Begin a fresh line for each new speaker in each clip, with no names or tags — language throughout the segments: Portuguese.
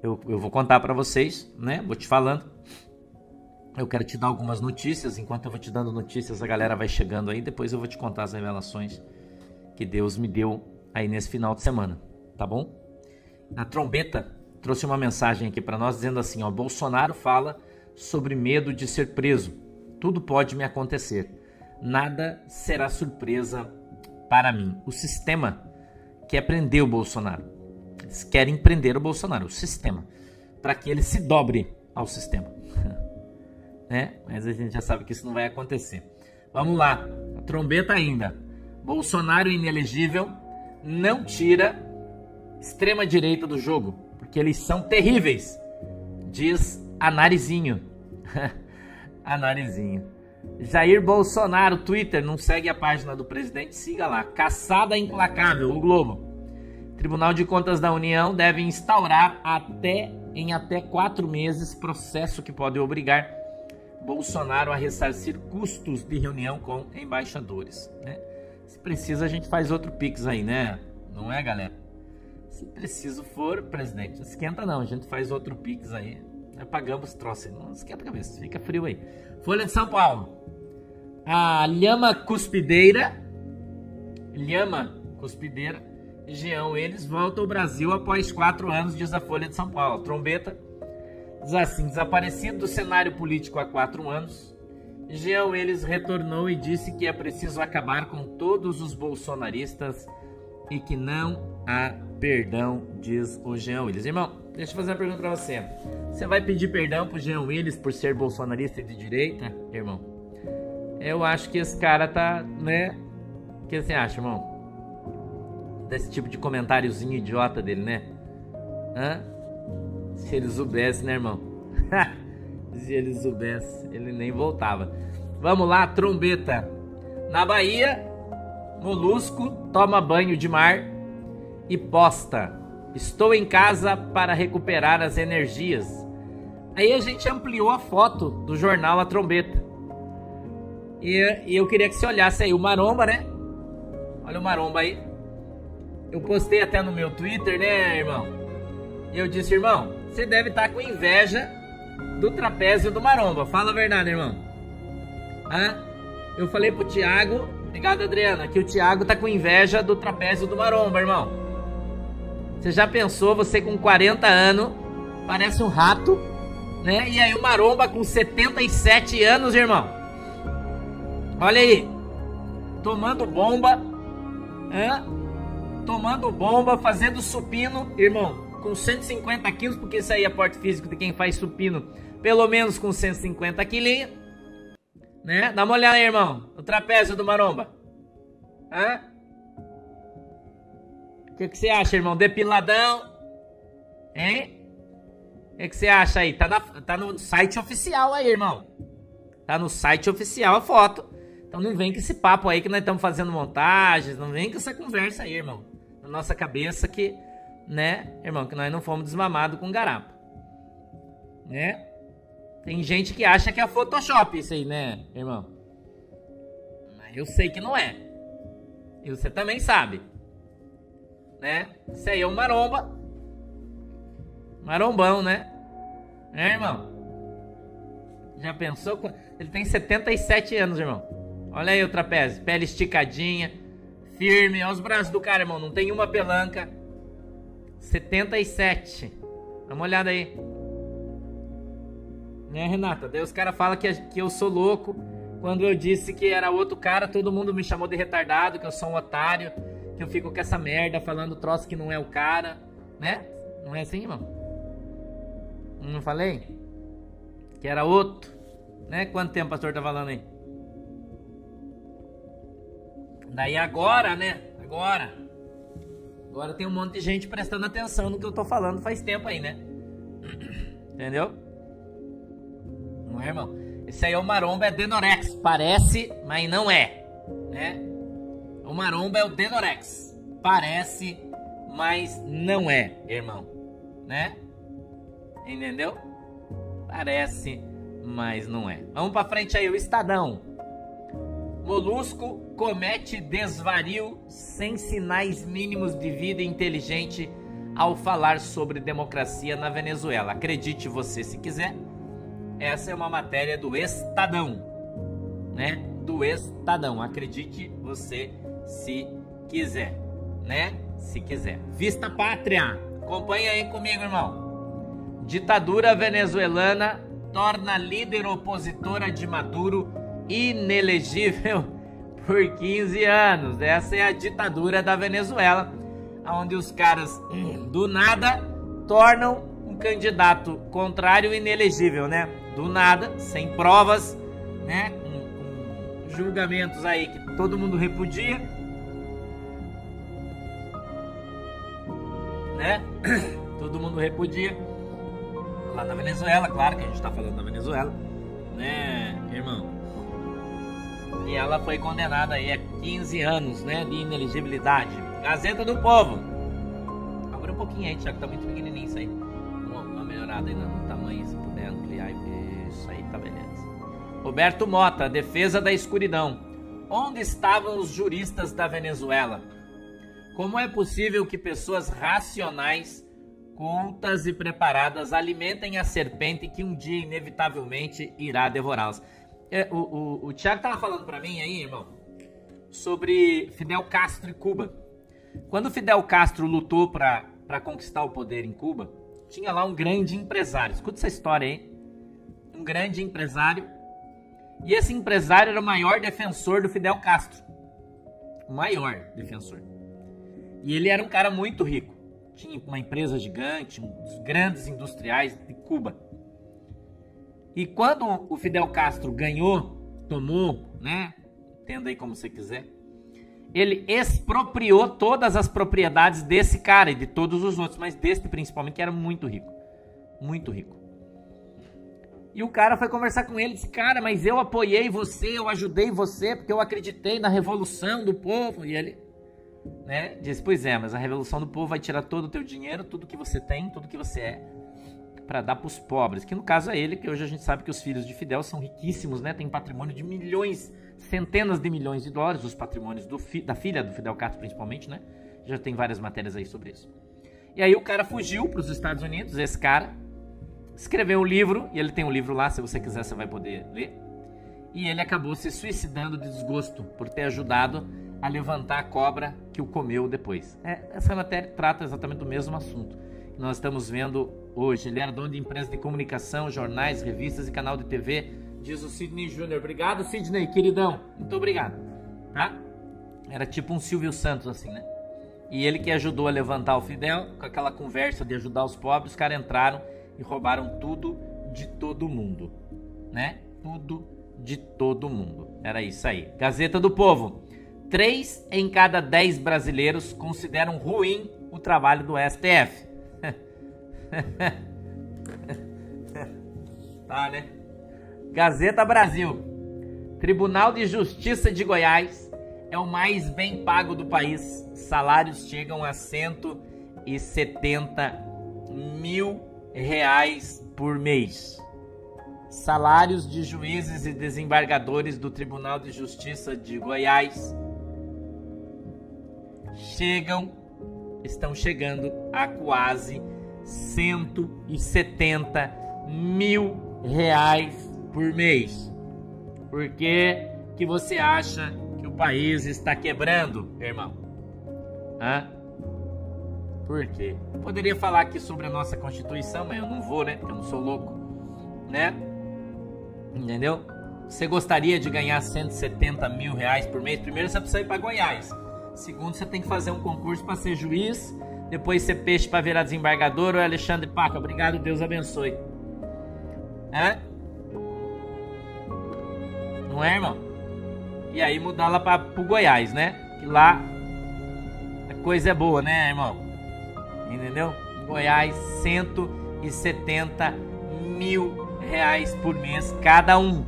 Eu vou contar para vocês, né? Vou te falando. Eu quero te dar algumas notícias. Enquanto eu vou te dando notícias, a galera vai chegando aí. Depois eu vou te contar as revelações que Deus me deu aí nesse final de semana, tá bom? A Trombeta trouxe uma mensagem aqui para nós dizendo assim, ó: Bolsonaro fala sobre medo de ser preso. Tudo pode me acontecer. Nada será surpresa para mim. O sistema quer prender o Bolsonaro. Eles querem prender o Bolsonaro, o sistema, para que ele se dobre ao sistema. Né? Mas a gente já sabe que isso não vai acontecer. Vamos lá, a Trombeta ainda. Bolsonaro inelegível não tira extrema direita do jogo, porque eles são terríveis, diz a Narizinho. A Narizinho. Jair Bolsonaro, Twitter, não segue a página do presidente? Siga lá. Caçada implacável, o Globo. Tribunal de Contas da União deve instaurar em até 4 meses processo que pode obrigar Bolsonaro a ressarcir custos de reunião com embaixadores, né? Se precisa, a gente faz outro Pix aí, né? Não é, galera? Se preciso for, presidente, não esquenta não, a gente faz outro Pix aí. Nós pagamos troço aí, não esquenta a cabeça, fica frio aí. Folha de São Paulo. A lhama cuspideira, Jean Willis volta ao Brasil após 4 anos, diz a Folha de São Paulo. Trombeta diz assim: desaparecido do cenário político há 4 anos, Jean Willis retornou e disse que é preciso acabar com todos os bolsonaristas e que não há perdão, diz o Jean Willis. Irmão, deixa eu fazer uma pergunta pra você. Você vai pedir perdão pro Jean Willis por ser bolsonarista e de direita, irmão? Eu acho que esse cara tá, né? O que você acha, irmão? Desse tipo de comentáriozinho idiota dele, né? Hã? Se ele soubesse, né, irmão? Se ele soubesse, ele nem voltava. Vamos lá, Trombeta. Na Bahia, Molusco toma banho de mar e posta: estou em casa para recuperar as energias. Aí a gente ampliou a foto do jornal A Trombeta. E eu queria que você olhasse aí o Maromba, né? Olha o Maromba aí. Eu postei até no meu Twitter, né, irmão? E eu disse: irmão, você deve estar com inveja do trapézio do Maromba. Fala a verdade, irmão. Hã? Eu falei pro Thiago, obrigado, Adriana, que o Thiago tá com inveja do trapézio do Maromba, irmão. Você já pensou, você com 40 anos, parece um rato, né? E aí o Maromba com 77 anos, irmão. Olha aí. Tomando bomba, tomando bomba, fazendo supino, irmão, com 150 quilos, porque isso aí é porte físico de quem faz supino, pelo menos com 150 quilinhos, né? Dá uma olhada aí, irmão, o trapézio do Maromba. O que você acha, irmão? Depiladão, hein? O que você acha aí? Tá no site oficial aí, irmão. Tá no site oficial a foto. Então não vem com esse papo aí que nós estamos fazendo montagens, não vem com essa conversa aí, irmão. Na nossa cabeça que, né, irmão, que nós não fomos desmamados com garapa, né? Tem gente que acha que é Photoshop isso aí, né, irmão? Mas eu sei que não é. E você também sabe, né? Isso aí é um maromba. Marombão, né? É, irmão? Já pensou? Ele tem 77 anos, irmão. Olha aí o trapézio, pele esticadinha, firme. Olha os braços do cara, irmão, não tem uma pelanca. 77. Dá uma olhada aí. Né, Renata? Daí os caras falam que eu sou louco. Quando eu disse que era outro cara, todo mundo me chamou de retardado, que eu sou um otário, que eu fico com essa merda falando troço que não é o cara, né? Não é assim, irmão? Não falei? Que era outro, né? Quanto tempo o pastor tá falando aí? Daí agora, né? Agora tem um monte de gente prestando atenção no que eu tô falando faz tempo aí, né? Entendeu? Não é, irmão? Esse aí é o Maromba, é Denorex. Parece, mas não é, né? O Maromba é o Denorex. Parece, mas não é, irmão, né? Entendeu? Parece, mas não é. Vamos pra frente aí, o Estadão. Molusco comete desvario sem sinais mínimos de vida inteligente ao falar sobre democracia na Venezuela. Acredite você se quiser, essa é uma matéria do Estadão, né? Do Estadão, acredite você se quiser, né? Se quiser. Vista Pátria, acompanha aí comigo, irmão. Ditadura venezuelana torna líder opositora de Maduro inelegível por 15 anos. Essa é a ditadura da Venezuela, onde os caras do nada tornam um candidato contrário inelegível, né? Do nada, sem provas, né? Com julgamentos aí que todo mundo repudia, né? Todo mundo repudia lá na Venezuela, claro que a gente tá falando da Venezuela, né, irmão? E ela foi condenada aí a 15 anos, né, de inelegibilidade. Gazeta do Povo. Abre um pouquinho aí, já que tá muito pequenininho isso aí. Uma melhorada aí no tamanho, se puder ampliar. Isso aí, tá beleza. Roberto Mota, defesa da escuridão. Onde estavam os juristas da Venezuela? Como é possível que pessoas racionais, cultas e preparadas alimentem a serpente que um dia inevitavelmente irá devorá-las? O Thiago tava falando pra mim aí, irmão, sobre Fidel Castro e Cuba. Quando Fidel Castro lutou pra conquistar o poder em Cuba, tinha lá um grande empresário. Escuta essa história aí. Um grande empresário. E esse empresário era o maior defensor do Fidel Castro. O maior defensor. E ele era um cara muito rico. Tinha uma empresa gigante, um dos grandes industriais de Cuba. E quando o Fidel Castro ganhou, tomou, né? Entenda aí como você quiser. Ele expropriou todas as propriedades desse cara e de todos os outros, mas desse principalmente, que era muito rico. Muito rico. E o cara foi conversar com ele e disse: cara, mas eu apoiei você, eu ajudei você, porque eu acreditei na revolução do povo. E ele, né, disse: pois é, mas a revolução do povo vai tirar todo o teu dinheiro, tudo que você tem, tudo que você é, para dar para os pobres. Que no caso é ele, que hoje a gente sabe que os filhos de Fidel são riquíssimos, né? Tem patrimônio de milhões, centenas de milhões de dólares, os patrimônios da filha do Fidel Castro principalmente, né? Já tem várias matérias aí sobre isso. E aí o cara fugiu para os Estados Unidos, esse cara escreveu um livro, e ele tem um livro lá, se você quiser você vai poder ler. E ele acabou se suicidando de desgosto por ter ajudado a levantar a cobra que o comeu depois. Essa matéria trata exatamente do mesmo assunto que nós estamos vendo hoje. Ele era dono de empresas de comunicação, jornais, revistas e canal de TV, diz o Sidney Júnior. Obrigado, Sidney, queridão. Muito obrigado. Tá? Era tipo um Silvio Santos, assim, né? E ele que ajudou a levantar o Fidel, com aquela conversa de ajudar os pobres, os caras entraram e roubaram tudo de todo mundo, né? Tudo de todo mundo. Era isso aí. Gazeta do Povo. 3 em cada 10 brasileiros consideram ruim o trabalho do STF. Tá, né? Gazeta Brasil. Tribunal de Justiça de Goiás é o mais bem pago do país. Salários chegam a 170 mil reais por mês. Salários de juízes e desembargadores do Tribunal de Justiça de Goiás estão chegando a quase 170 mil reais por mês. Por que você acha que o país está quebrando, irmão? Hã? Por quê? Poderia falar aqui sobre a nossa Constituição, mas eu não vou, né? Porque eu não sou louco, né? Entendeu? Você gostaria de ganhar 170 mil reais por mês? Primeiro você precisa ir para Goiás. Segundo, você tem que fazer um concurso para ser juiz. Depois ser peixe para virar desembargador. Ou Alexandre Paca, obrigado, Deus abençoe. Hã? Não é, irmão? E aí mudar lá para o Goiás, né? Que lá a coisa é boa, né, irmão? Entendeu? Goiás, 170 mil reais por mês cada um.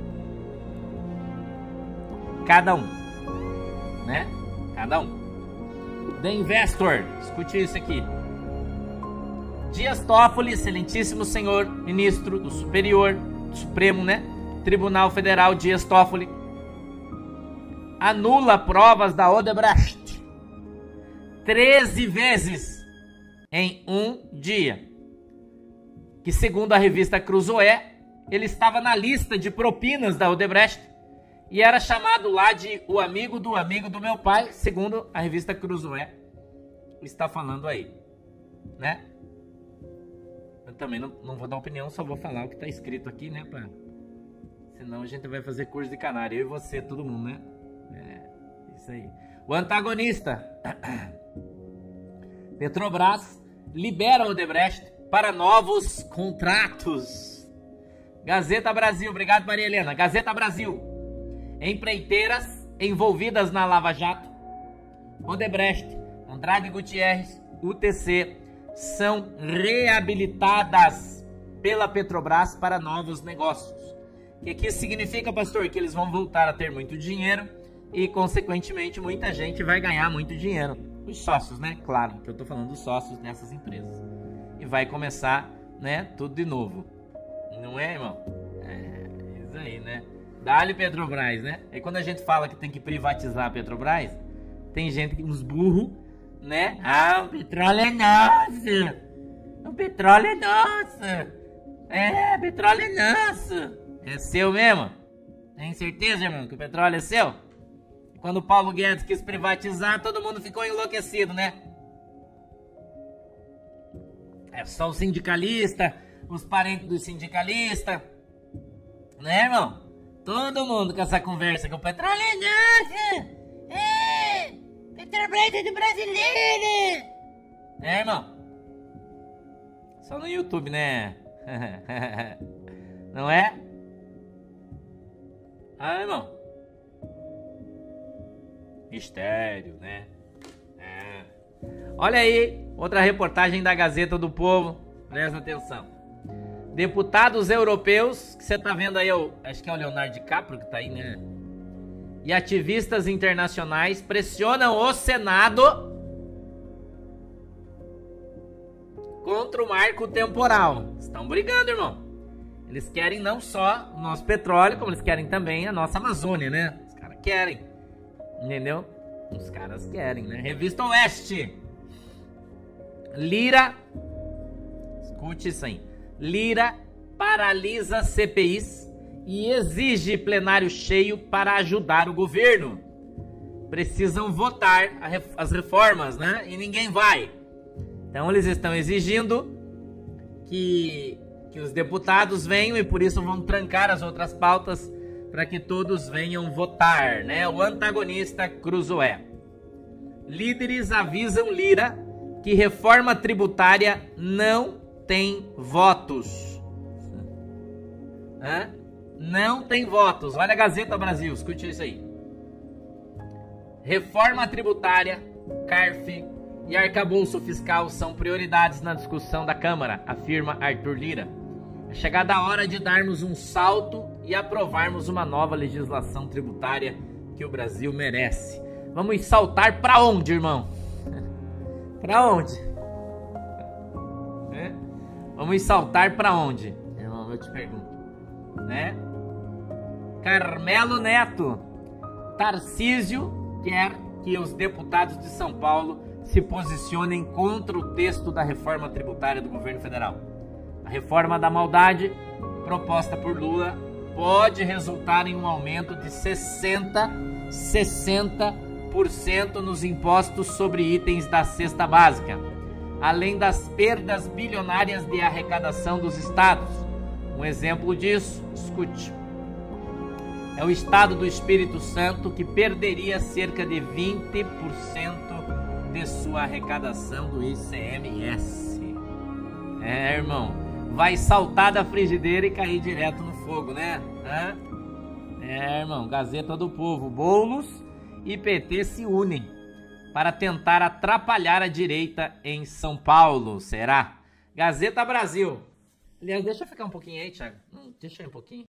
Cada um, né? Cada um. The Investor, escute isso aqui. Dias Toffoli, excelentíssimo senhor ministro do Supremo, né? Tribunal Federal, Dias Toffoli, anula provas da Odebrecht 13 vezes em um dia. Que segundo a revista Cruzoé, ele estava na lista de propinas da Odebrecht e era chamado lá de o amigo do meu pai, segundo a revista Cruzoé está falando aí, né? Eu também não vou dar opinião, só vou falar o que está escrito aqui, né? Senão a gente vai fazer curso de canário, eu e você, todo mundo, né? Isso aí. O antagonista. Petrobras libera Odebrecht para novos contratos. Gazeta Brasil, obrigado Maria Helena. Gazeta Brasil. Empreiteiras envolvidas na Lava Jato, Odebrecht, Andrade Gutierrez, UTC, são reabilitadas pela Petrobras para novos negócios. O que isso significa, pastor? Que eles vão voltar a ter muito dinheiro e, consequentemente, muita gente vai ganhar muito dinheiro. Os sócios, né? Claro, que eu tô falando dos sócios dessas empresas. E vai começar, né, tudo de novo. Não é, irmão? É isso aí, né? Dá-lhe Petrobras, né? E quando a gente fala que tem que privatizar a Petrobras, tem gente, uns burros, né? Ah, o petróleo é nosso! O petróleo é nosso! É, petróleo é nosso! É seu mesmo? Tem certeza, irmão, que o petróleo é seu? Quando o Paulo Guedes quis privatizar, todo mundo ficou enlouquecido, né? É só o sindicalista, os parentes dos sindicalistas, né, irmão? Todo mundo com essa conversa que o petróleo é nosso! É! Petrobras é do brasileiro! É, irmão? Só no YouTube, né? Não é? Ah, irmão. Mistério, né? É. Olha aí, outra reportagem da Gazeta do Povo. Presta atenção. Deputados europeus, que você tá vendo aí, acho que é o Leonardo DiCaprio que tá aí, né? E ativistas internacionais pressionam o Senado contra o marco temporal. Estão brigando, irmão. Eles querem não só o nosso petróleo, como eles querem também a nossa Amazônia, né? Os caras querem. Entendeu? Os caras querem, né? Revista Oeste. Lira. Escute isso aí. Lira paralisa CPIs e exige plenário cheio para ajudar o governo. Precisam votar as reformas, né? E ninguém vai. Então eles estão exigindo que os deputados venham e por isso vão trancar as outras pautas para que todos venham votar, né? O antagonista Cruzoé. Líderes avisam Lira que reforma tributária não tem votos. Hã? Não tem votos. Olha a Gazeta Brasil, escute isso aí. Reforma tributária, CARF e arcabouço fiscal são prioridades na discussão da Câmara, afirma Arthur Lira. É chegada a hora de darmos um salto e aprovarmos uma nova legislação tributária que o Brasil merece. Vamos saltar para onde, irmão? Para onde? Vamos saltar para onde? Irmão, eu te pergunto. Né? Carmelo Neto. Tarcísio quer que os deputados de São Paulo se posicionem contra o texto da reforma tributária do governo federal. A reforma da maldade, proposta por Lula, pode resultar em um aumento de 60% nos impostos sobre itens da cesta básica, além das perdas bilionárias de arrecadação dos estados. Um exemplo disso, escute, é o estado do Espírito Santo, que perderia cerca de 20% de sua arrecadação do ICMS. É, irmão, vai saltar da frigideira e cair direto no fogo, né? É, irmão, Gazeta do Povo. Boulos e PT se unem para tentar atrapalhar a direita em São Paulo. Será? Gazeta Brasil. Aliás, deixa eu ficar um pouquinho aí, Thiago. Deixa eu ir um pouquinho.